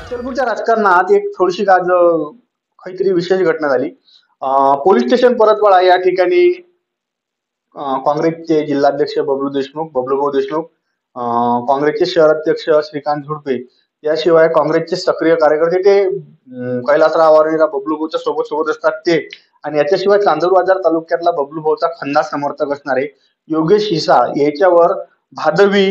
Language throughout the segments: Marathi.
अचलपूरच्या राजकारणात एक थोडीशी आज काहीतरी विशेष घटना झाली. पोलीस स्टेशन परतवाडा या ठिकाणी काँग्रेसचे जिल्हाध्यक्ष बबलूभाऊ देशमुख, काँग्रेसचे शहराध्यक्ष श्रीकांत झुडपे, याशिवाय काँग्रेसचे सक्रिय कार्यकर्ते ते कैलासराव आणि बबलूभाऊच्या सोबत सोबत असतात ते, आणि याच्याशिवाय चांदूर बाजार तालुक्यातला बबलूभाऊचा खन्ना समर्थक असणारे योगेश हिसाळ याच्यावर भादवी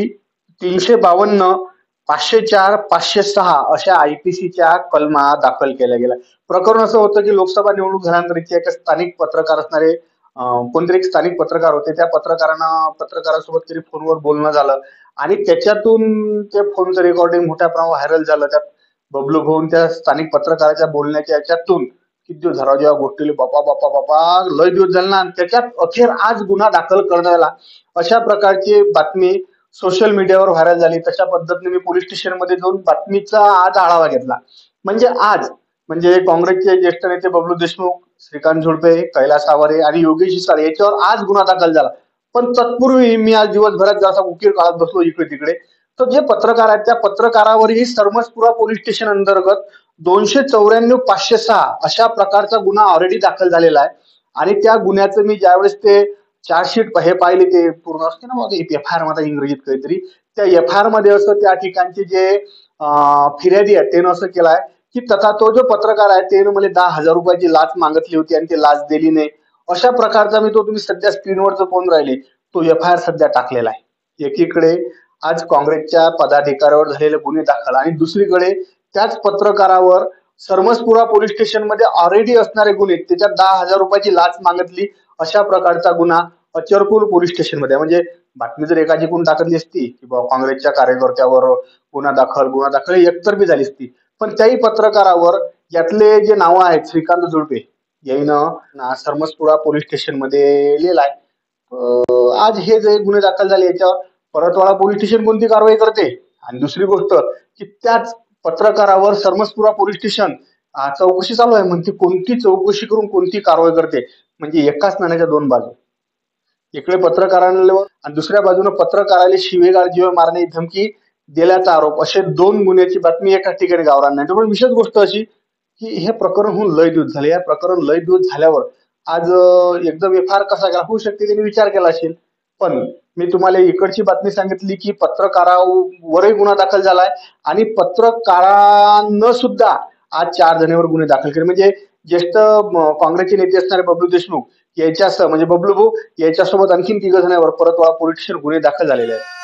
352, 504, 506 अशा IPCच्या कलमा दाखल केल्या गेल्या. प्रकरण असं होतं की लोकसभा निवडणूक झाल्यानंतर इथे एक स्थानिक पत्रकार असणारे कोणतरी एक स्थानिक पत्रकार होते. त्या पत्रकारासोबत तरी फोनवर बोलणं झालं आणि त्याच्यातून ते फोनचं रेकॉर्डिंग मोठ्या प्रमाणावर व्हायरल झालं. त्यात बबलू भाऊन त्या स्थानिक पत्रकाराच्या बोलण्याच्या याच्यातून किती दिवस झाला जेव्हा गोष्टीला बापा बापा बापा लय दिवस झाले ना, आणि त्याच्यात अखेर आज गुन्हा दाखल करण्यात आला. अशा प्रकारची बातमी सोशल मीडियावर व्हायरल झाली. तशा पद्धतीने मी पोलीस स्टेशन मध्ये जाऊन बातमीचा आज आढावा घेतला. म्हणजे आज म्हणजे काँग्रेसचे ज्येष्ठ नेते बबलू देशमुख, श्रीकांत झुडपे, कैलास आवारे आणि योगेश हिसाळ याच्यावर आज गुन्हा दाखल झाला. पण तत्पूर्वी मी आज दिवसभरात जसा उकीर काढत बसलो इकडे तिकडे, तर जे पत्रकार आहेत त्या पत्रकारावरही सरमसपुरा पोलीस स्टेशन अंतर्गत 294, 506 अशा प्रकारचा गुन्हा ऑलरेडी दाखल झालेला आहे. आणि त्या गुन्ह्याचं मी ज्यावेळेस ते चार्जशीट हे पाहिले, ते पूर्ण असते ना मग FIR मध्ये इंग्रजीत काहीतरी, त्या FIR मध्ये असं त्या ठिकाणचे जे फिर्यादी आहेत त्यानं असं केलंय की तथा तो जो पत्रकार आहे त्यानं मला 10,000 रुपयाची लाच मागितली होती आणि ती लाच दिली नाही. अशा प्रकारचा मी तो तुम्ही सध्या स्क्रीनवर जो फोन राहिले तो FIR सध्या टाकलेला आहे. एकीकडे आज काँग्रेसच्या पदाधिकाऱ्यावर झालेले गुन्हे दाखल आणि दुसरीकडे त्याच पत्रकारावर सरमसपुरा पोलीस स्टेशन मध्ये ऑलरेडी असणारे गुन्हे, त्याच्यात 10,000 रुपयाची लाच मागितली अशा प्रकारचा गुन्हा अचलपूर पोलीस स्टेशन मध्ये. म्हणजे बातमी जर एका जिंकून टाकली असती की बाबा काँग्रेसच्या कार्यकर्त्यावर गुन्हा दाखल एकतर बी झाली असती, पण त्याही पत्रकारावर यातले जे नाव आहेत श्रीकांत झुडपे यानं सरमसपुरा पोलीस स्टेशन मध्ये लिहिलाय. आज हे जे गुन्हे दाखल झाले याच्यावर परतवाडा पोलीस स्टेशन कोणती कारवाई करते, आणि दुसरी गोष्ट की त्याच पत्रकारावर सरमसपुरा पोलीस स्टेशन चौकशी चालू आहे म्हणते. कोणती चौकशी करून कोणती कारवाई करते, म्हणजे एकाच नाण्याच्या दोन बाजू. इकडे पत्रकारांवर आणि दुसऱ्या बाजूने पत्रकाराला शिवेगाळ जीव मारण्याची धमकी दिल्याचा आरोप, असे दोन गुन्ह्याची बातमी एका ठिकाणी गावरान नाही. पण विशेष गोष्ट अशी की हे प्रकरण होऊन लय दिवस झाले. या प्रकरण लय दिवस झाल्यावर आज एकदम FIR कसा गेला होऊ शकते त्यांनी विचार केला असेल. पण मी तुम्हाला इकडची बातमी सांगितली की पत्रकारावरही गुन्हा दाखल झालाय आणि पत्रकारांना सुद्धा आज 4 जणांवर गुन्हे दाखल केले. म्हणजे ज्येष्ठ काँग्रेसचे नेते असणारे बबलू देशमुख याच्यासह म्हणजे बबलू भाऊ याच्यासोबत आणखीन 3 जणांवर परतवाडा पोलीस स्टेशन गुन्हे दाखल झालेले आहेत.